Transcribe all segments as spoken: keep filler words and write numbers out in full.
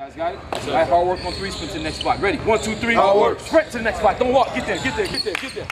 Guys got it? All right, hard work on three, sprint to the next spot. Ready? One, two, three. Hard work. Sprint to the next spot. Don't walk. Get there, get there, get there, get there.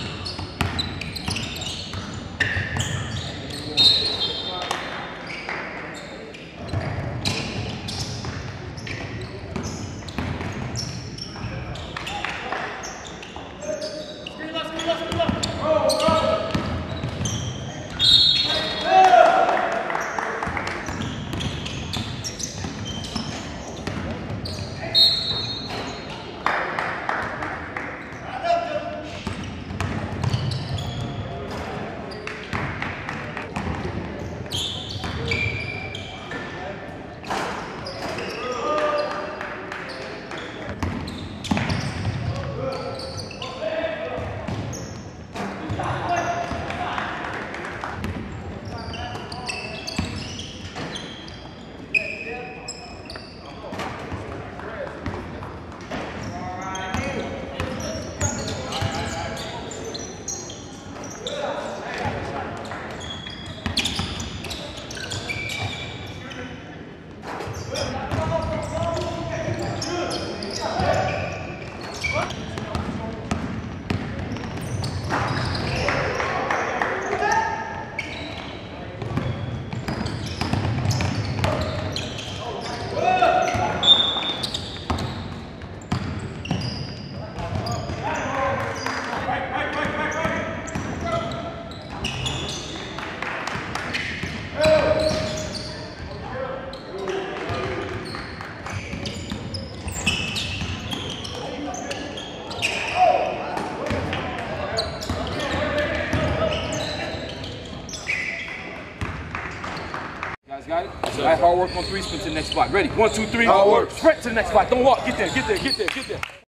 Guys got it? All right, hard work on three, sprint to the next spot. Ready? One, two, three. Hard work. Sprint to the next spot. Don't walk. Get there, get there, get there, get there.